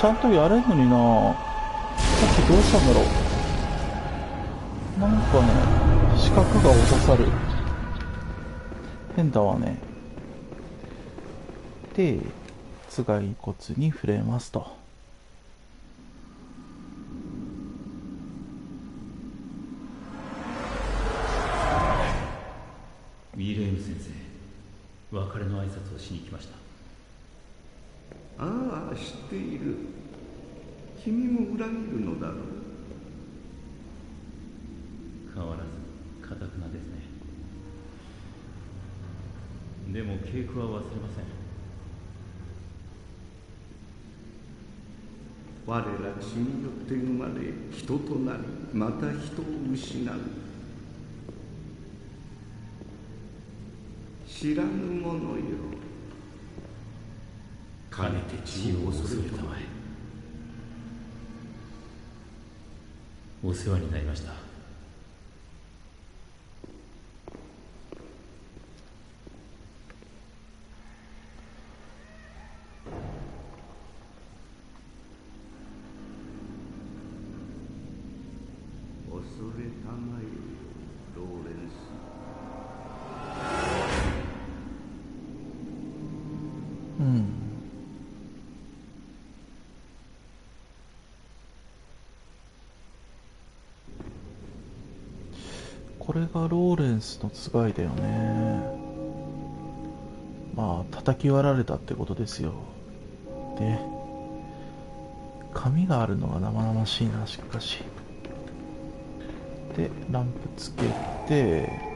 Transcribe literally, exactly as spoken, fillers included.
ちゃんとやれんのにな。さっきどうしたんだろう。なんかね、四角が落とさる。変だわね。で、頭蓋骨に触れますと。 ウィレーム先生、別れの挨拶をしに来ました。 ああ、知っている。君も裏切るのだろう。 変わらず堅くなですね。でも稽古は忘れません。 我ら血によって生まれ人となり、また人を失う。知らぬ者よ、かねて血を恐れたまえ。 お世話になりました。 恐れたまえ、ローレンス。 うん。これがローレンスの頭蓋だよね。まあ叩き割られたってことですよ。で、紙があるのが生々しいな。しかしでランプつけて、